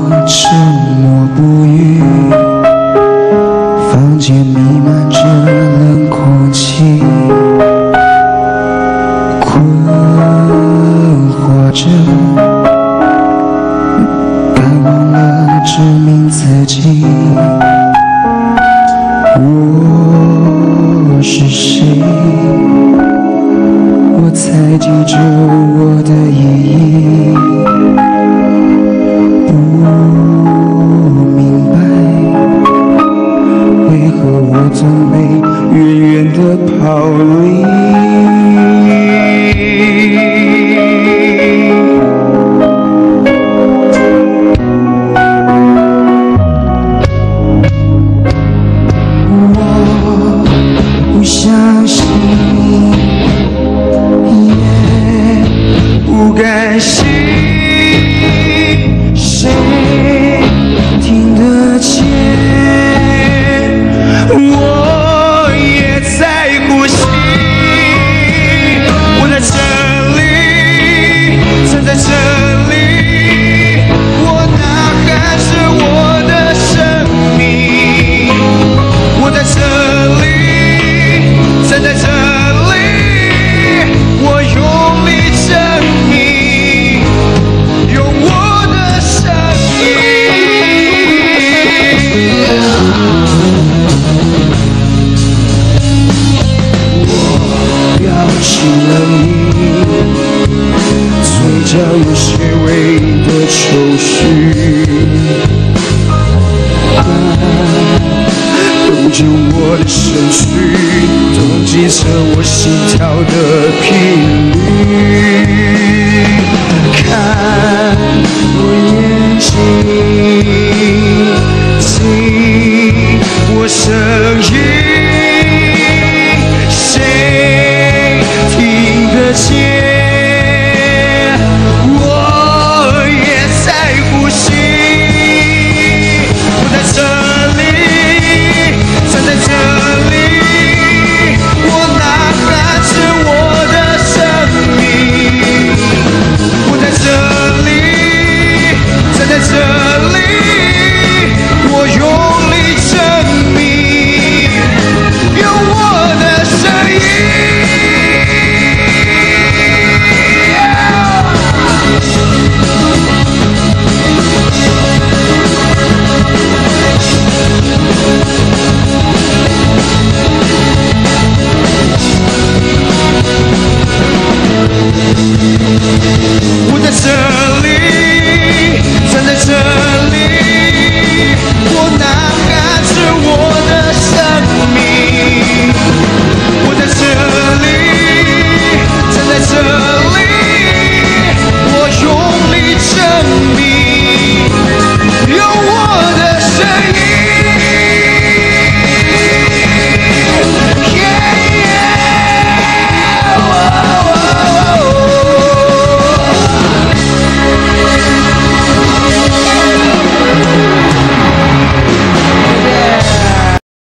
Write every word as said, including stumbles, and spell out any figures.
沉默不语，房间弥漫着冷空气，困惑着，该忘了证明自己。我是谁？我才记着我的意义。不明白，为何我总被远远地抛离。我不相信，也不甘心。谁听得见？我也在呼吸。我在这里，站在这里，我呐喊着我的生命。我在这里，站在这里，我用力证明，用我的生命。我表情冷硬，嘴角有些微的愁绪，爱抖着我的身躯，统计着我心跳的频率。